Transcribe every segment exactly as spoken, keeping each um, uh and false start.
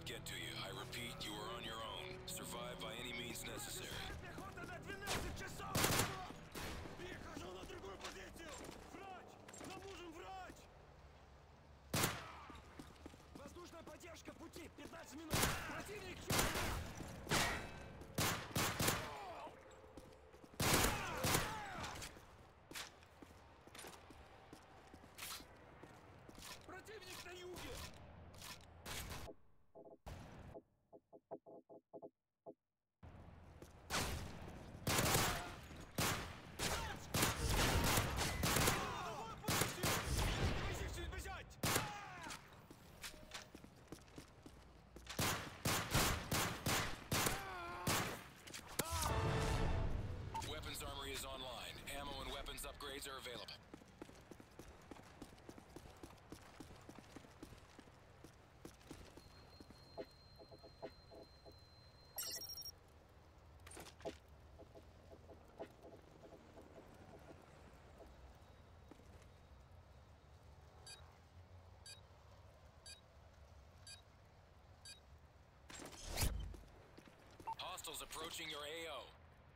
get to you. I repeat, you are on your own. Survive by any means necessary. Пехота на двенадцать часов! Перехожу на другую позицию! Врач! Нам нужен врач! Воздушная поддержка в пути! пятнадцать минут! Противник чувствует! Противник на юге! Weapons armory is online. Ammo and weapons upgrades are available. Hostiles approaching your A O.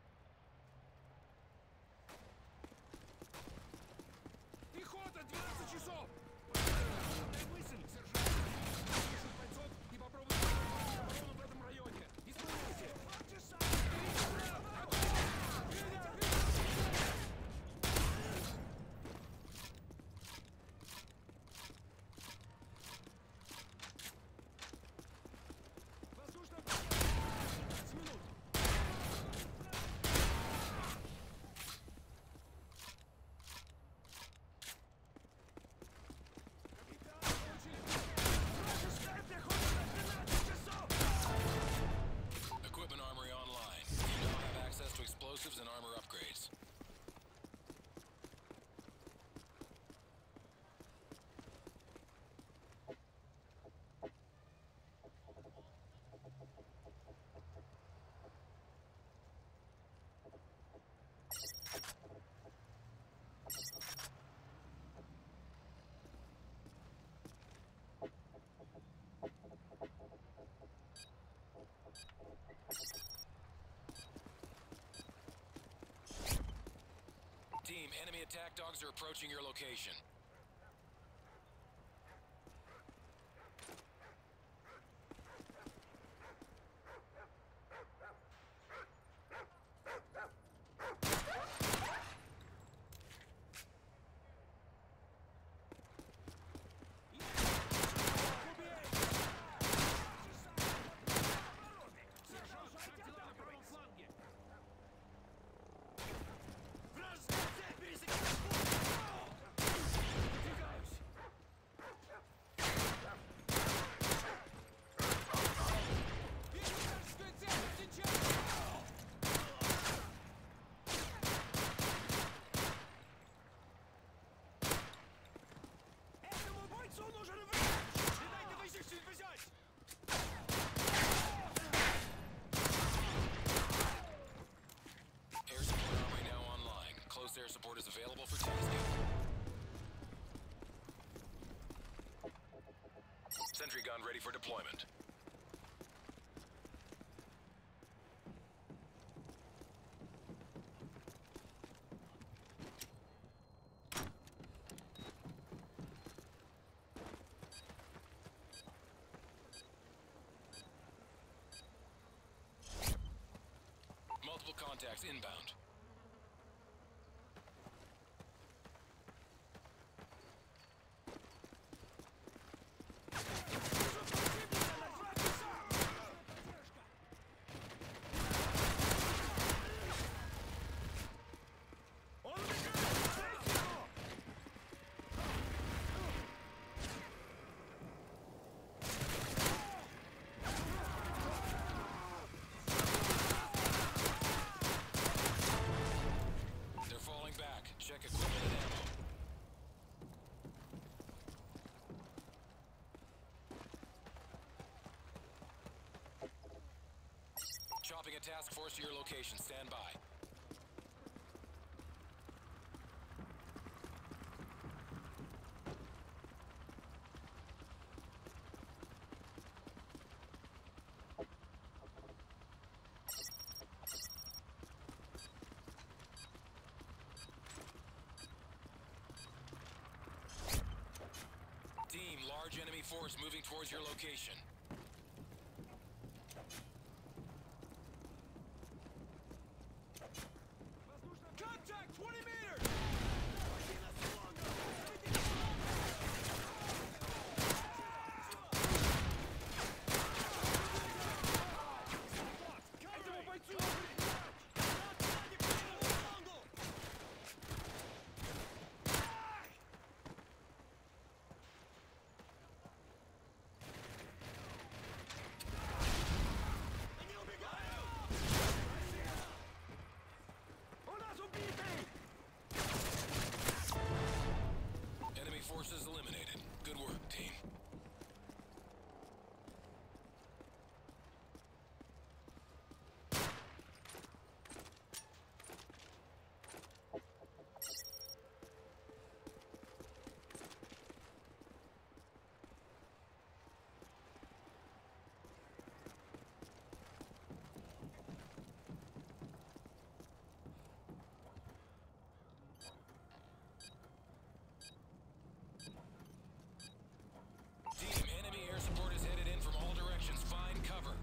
Пехота, двенадцать часов! Мысль, сержант! Ищут бойцов и попробуйте захватить оборону в этом районе. Исполняйте! Воздушная поддержка! пятнадцать минут! Equipment armory online. You now have access to explosives and armor upgrades. Team, enemy attack dogs are approaching your location. Этому бойцу нужен врач! Не дайте возникнуть взять! Air support armory now online. Close air support is available for tasking. Sentry gun ready for deployment. Multiple contacts inbound. Check equipment and ammo. Chopping a task force to your location. Stand by. force moving towards your location. Contact! twenty meters! Этому бойцу! Они убегают! У нас убитый! Enemy forces eliminated. Good work, team. Team, enemy air support is headed in from all directions. Find cover.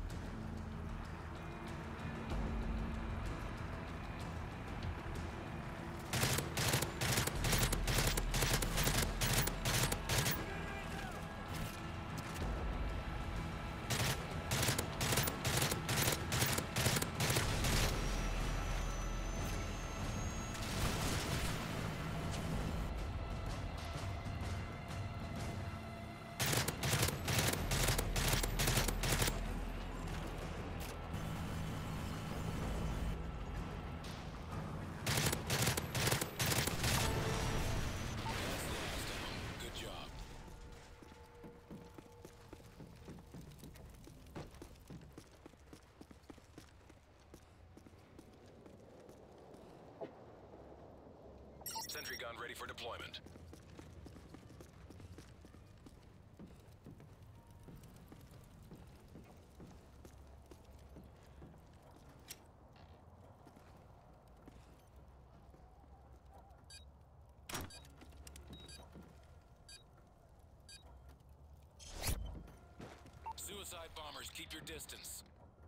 Good job. Sentry gun ready for deployment. Suicide bombers, keep your distance.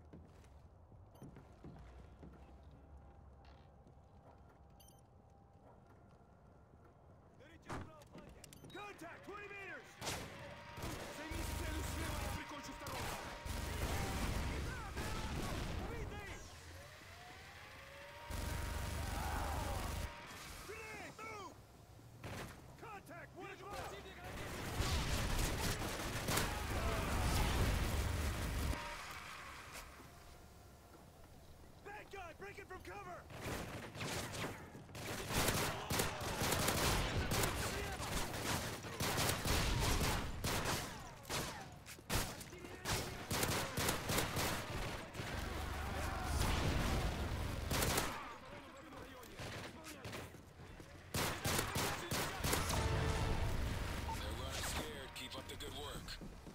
Contact! twenty meters! Займись целью слева, я прикончу второго! Убитый! Grenade! Move! Contact! One as well! Bad guy! Breaking from cover! They're running scared. Keep up the good work.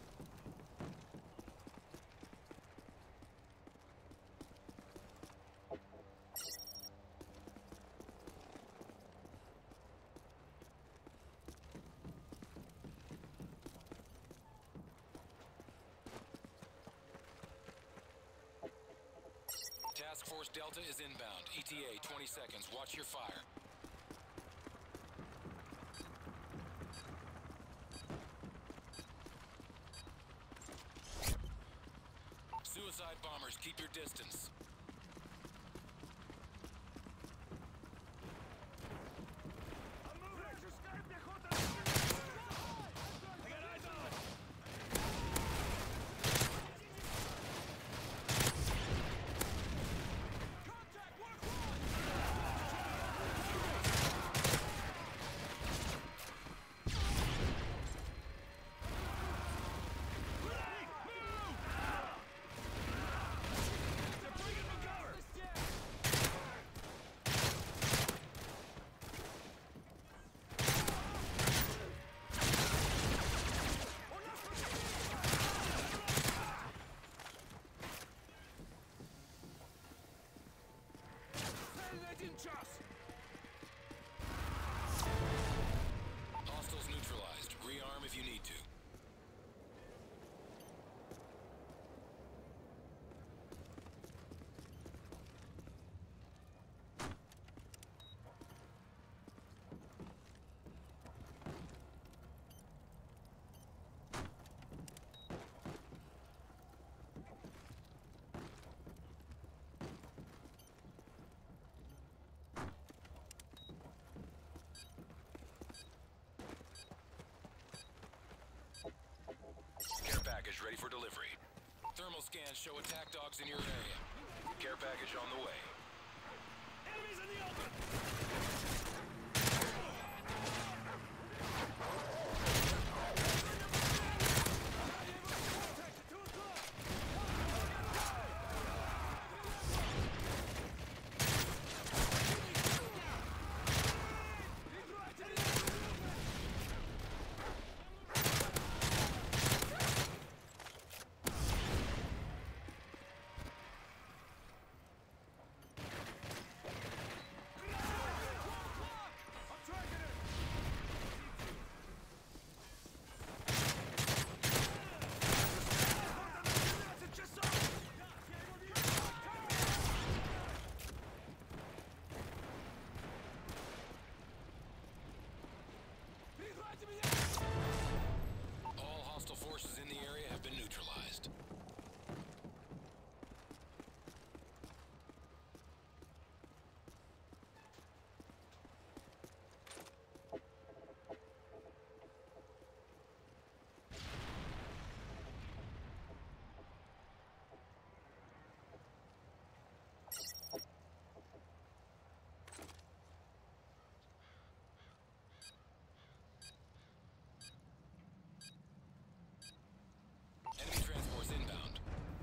Task Force Delta is inbound. E T A twenty seconds. Watch your fire. Suicide bombers, keep your distance. They're package ready for delivery. Thermal scans show attack dogs in your area. Care package on the way. Enemies in the open! All hostile forces in the area have been neutralized. Enemy transports inbound.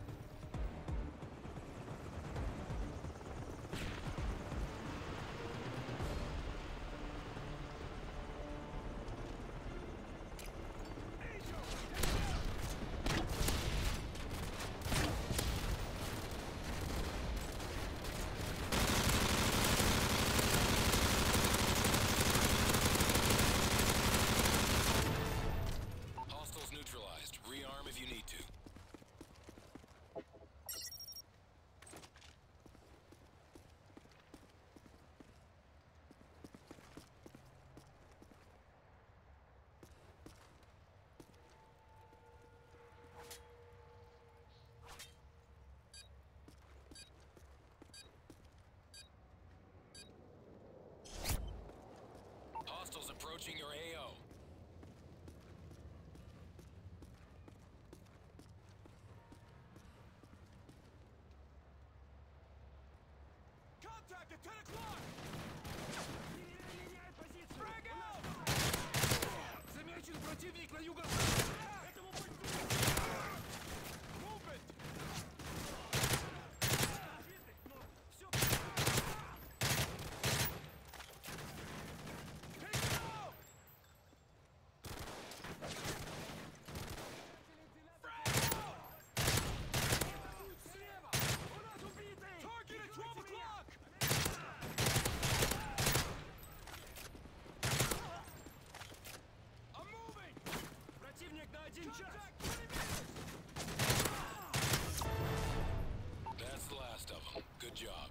Hostiles neutralized. Rearm if you need to. Hostiles approaching your A O. Contact at ten o'clock! Меняй позицию! Frag out! Замечен противник на юго-западе! Этому Movement! Все! Take it out! Frag out! Слева! У нас убитый! Target at twelve o'clock! I'm moving! Противник на один час! That's the last of them. Good job.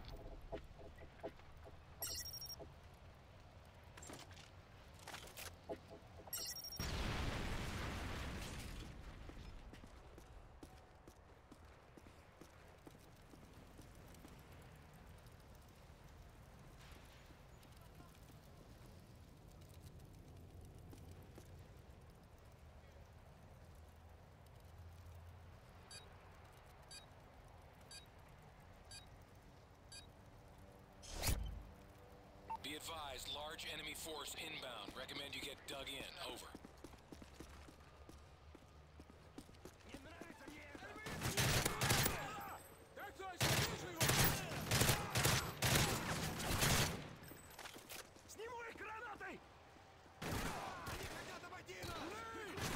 Be advised, large enemy force inbound. Recommend you get dug in. Over. Не нравится мне это! Так точно, вижу его! Сниму их гранатой! Они хотят обойти нас!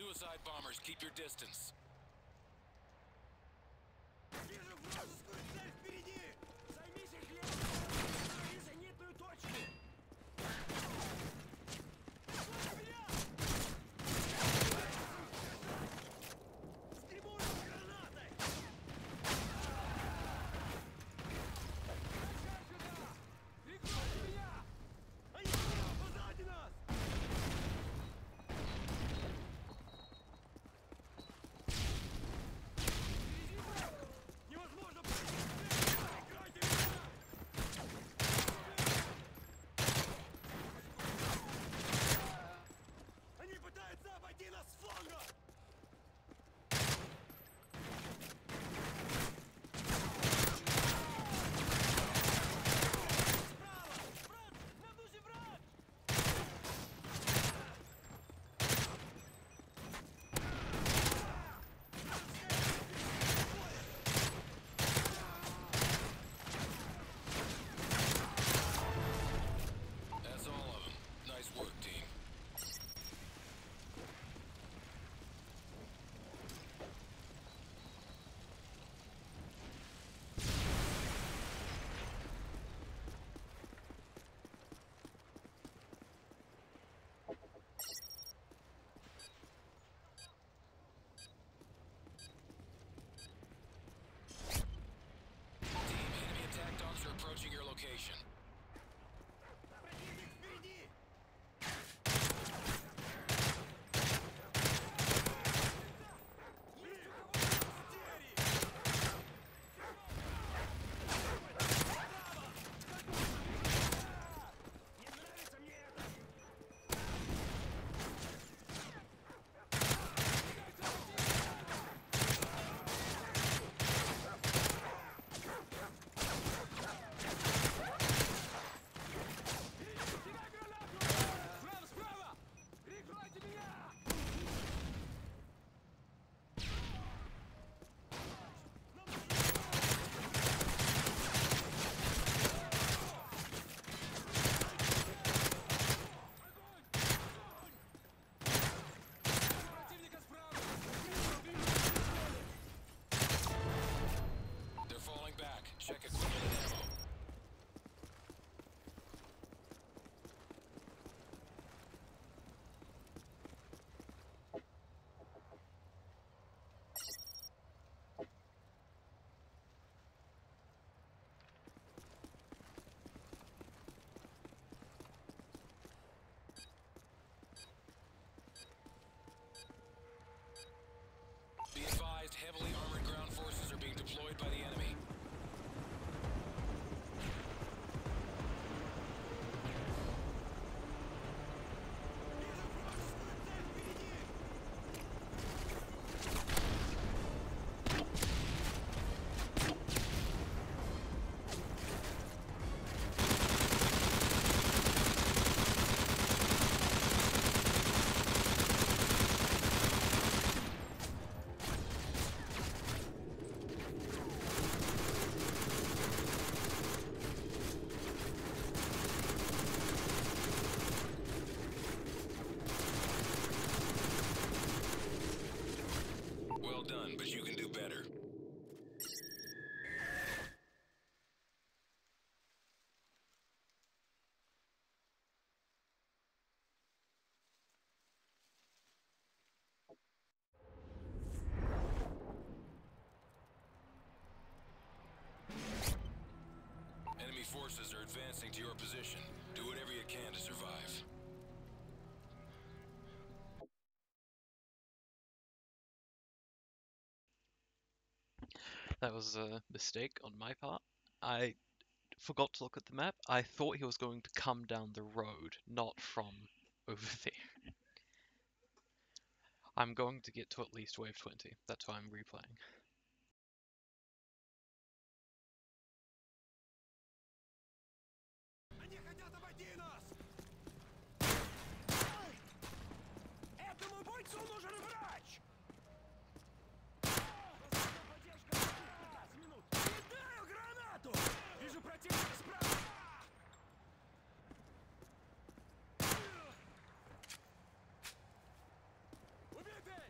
suicide bombers, keep your distance. Вижу вражескую цель впереди! Займись их левым! Займи зенитную точку! Слушай меня! Стребу его с гранатой! Прощай сюда! Прикройте меня! Они слева позади нас! Впереди враг! Невозможно пройти! Прикройте меня! Они пытаются обойти нас с фланга! Справа! Враг! На дусе враг! That's all of them. Nice work, team. Team, enemy attack dogs are approaching your location. Противник впереди! Есть у кого истерии! Право! Не нравится мне это! Кидай гранату! Справа, справа! Прикройте меня! Противника справа! They're falling back. Check equipment and ammo. Be advised, heavily armored ground forces are being deployed by the enemy. Вижу вражескую цель впереди! Well done, but you can do better. Enemy forces are advancing to your position. Do whatever you can to survive. That was a mistake on my part. I forgot to look at the map. I thought he was going to come down the road, not from over there. I'm going to get to at least wave twenty. That's why I'm replaying. Они хотят обойти нас! Этому бойцу нужен врач! Воздушная поддержка! Раз, минут! Кидаю гранату! Вижу противника справа! Убитый!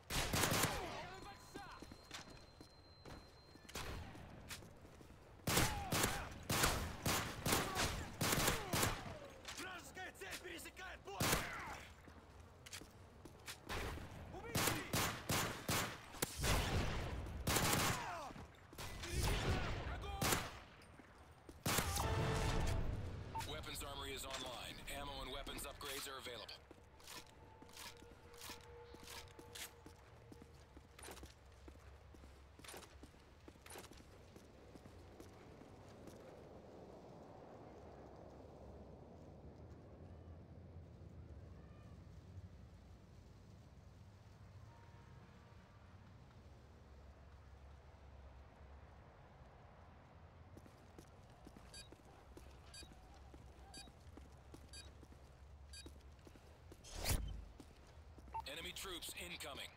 troops incoming.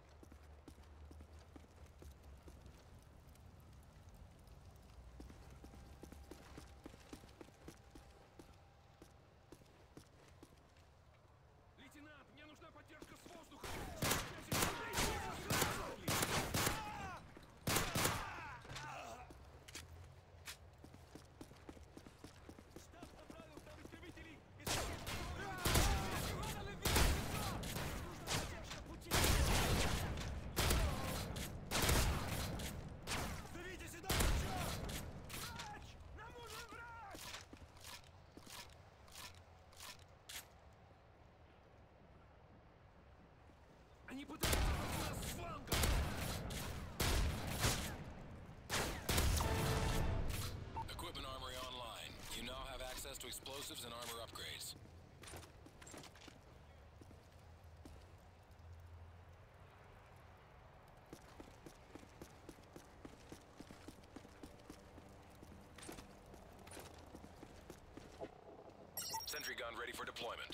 Лейтенант, мне нужна поддержка с воздуха! Я сейчас- Штаб направил там истребителей! Зовите сюда врача! Врач! Нам нужен врач! Они пытаются обойти нас с фланга! Equipment armory online. You now have access to explosives and armor upgrades. Sentry gun ready for deployment.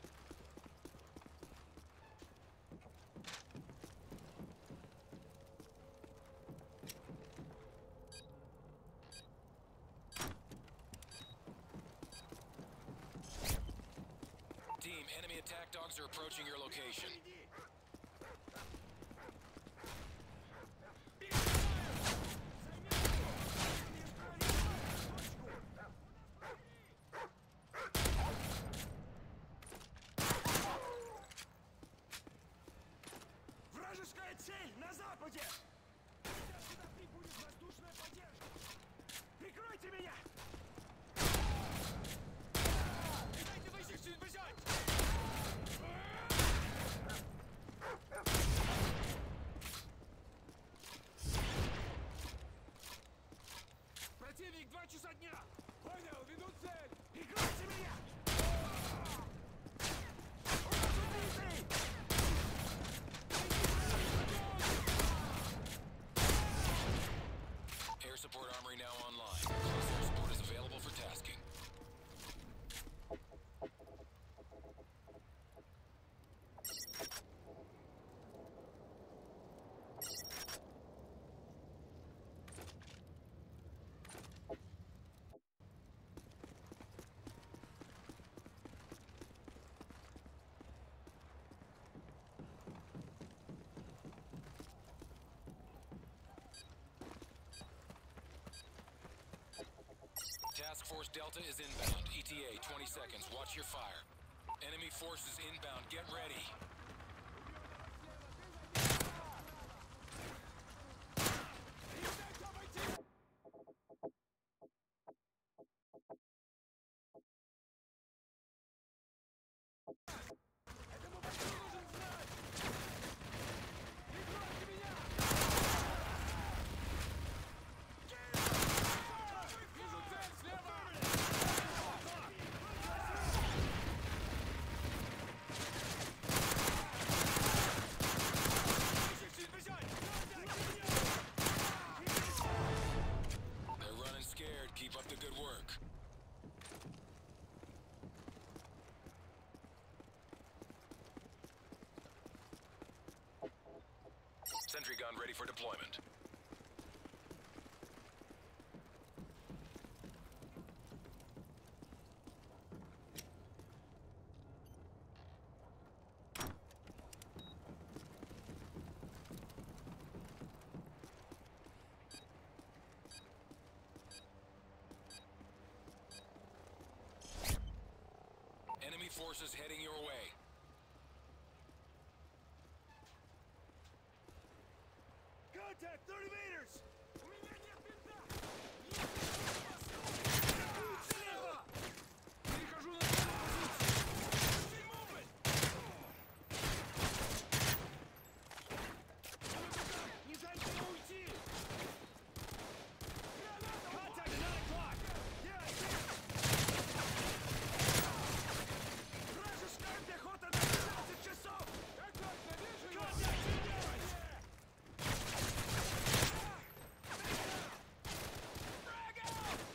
Team, enemy attack dogs are approaching your location. Вражеская цель на западе! Сейчас сюда прибудет воздушная поддержка! Прикройте меня! Не дайте высечь бежать! Противник, два часа дня! Понял, веду цель! Прикройте меня! У нас убитый! Air support armory now online. Close air support is available for tasking. Task Force Delta is inbound. E T A, twenty seconds. Watch your fire. Enemy forces inbound. Get ready. Этому почти нужен знать! Прикройте меня! Вижу цель слева! Высечь бежать! They're running scared. Keep up the good work. Sentry gun ready for deployment. Enemy forces heading your way. Contact, thirty meters! У меня нет винта! Слева! Перехожу на позицию! Не дайте ему уйти! Contact, nine o'clock! Вражеская пехота на двенадцать часов! Как точно, вижу! Контакт, держись! Frag out!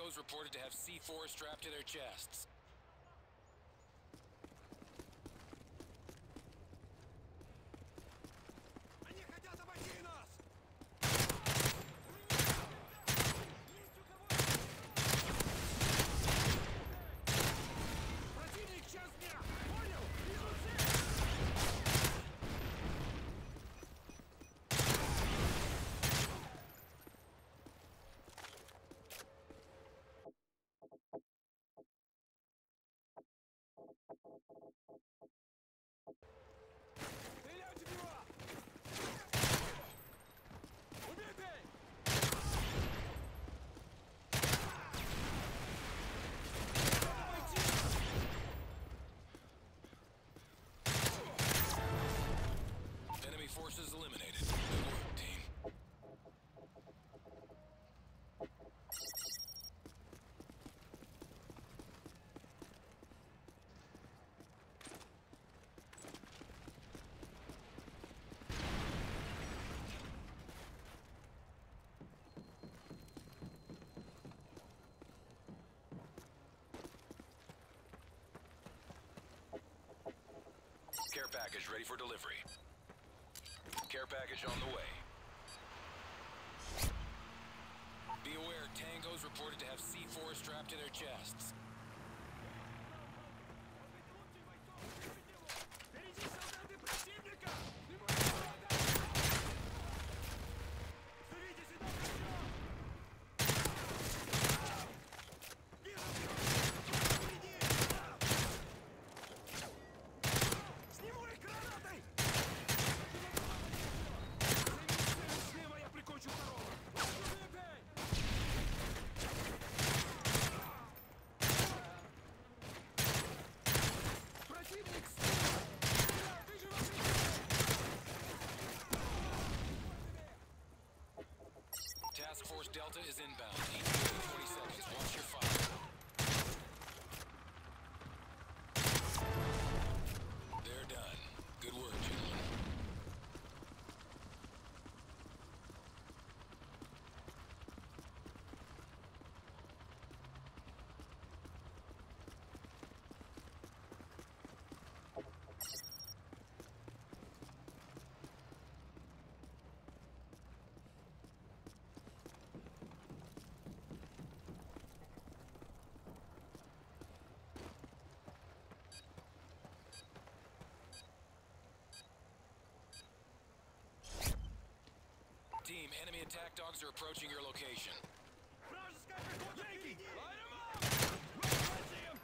Tangos reported to have C four strapped to their chests. Они хотят обойти нас! Противник час дня! Понял? Вижу цель! Стреляйте в него! Убитый! Enemy forces eliminated. Good work, team. Care package ready for delivery. Care package on the way. Be aware, Tangos reported to have C four strapped to their chests. Впереди солдаты противника! Внимание, солдаты! Зовите сюда прицел! Вижу! Впереди! Сниму их гранатой! Займись слева, я прикончу второго! Убей! Противник слева! Ты же Task Force Delta is inbound. E T A twenty seconds. Watch your fire. They're done. Good work, gentlemen. Team, enemy attack dogs are approaching your location. Вражеская пехота впереди! Возьми!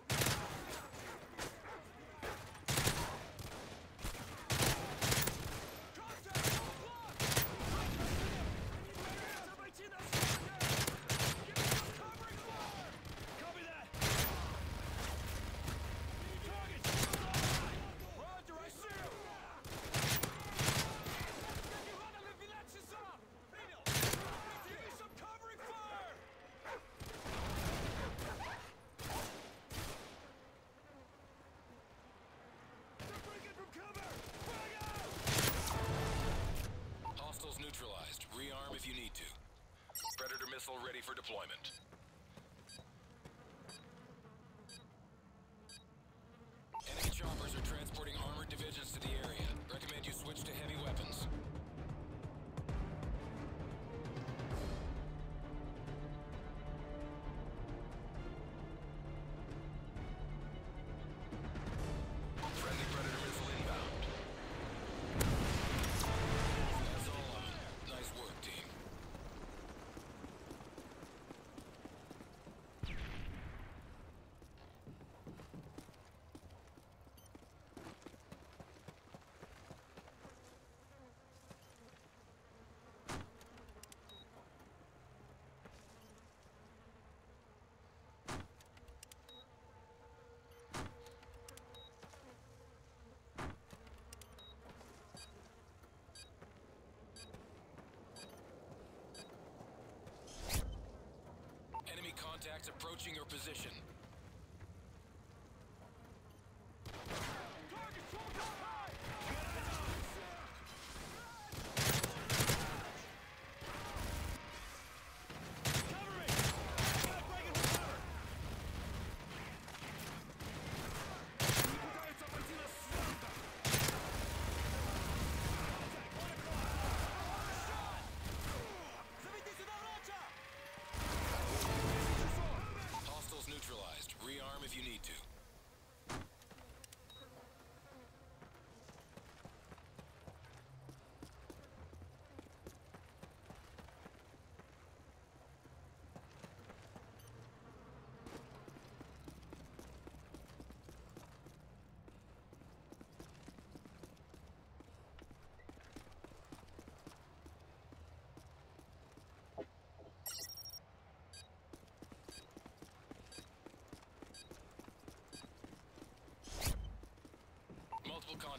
Обойти нас! Give us covering fire! Copy that! Target! Roger, I see him! Ивана на двенадцать часов! Принял! Give me some covering fire! They're breaking from cover! Frag out! Hostiles neutralized. Rearm if you need to. Predator missile ready for deployment. Enemy choppers are transporting armored divisions to the area. Recommend you switch to heavy weapons. Friendly Predator missile inbound. That's all on. Nice work, team.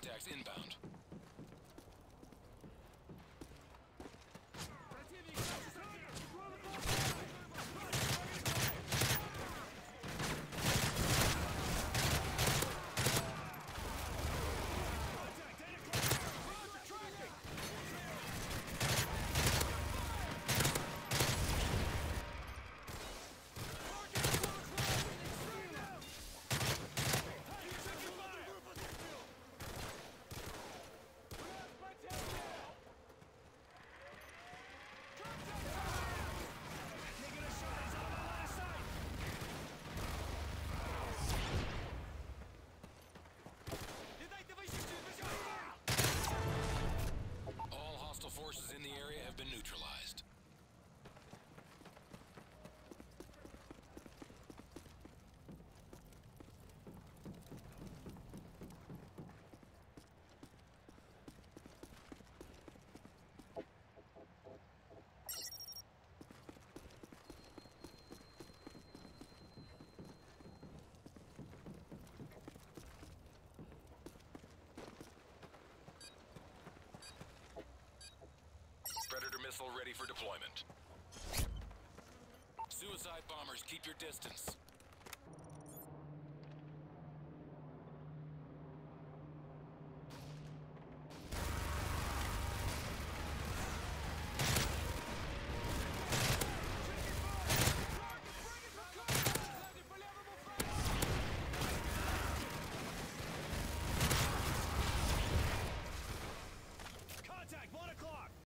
contacts inbound. Противник! All hostile forces in the area have been neutralized. Predator missile ready for deployment. Suicide bombers, keep your distance.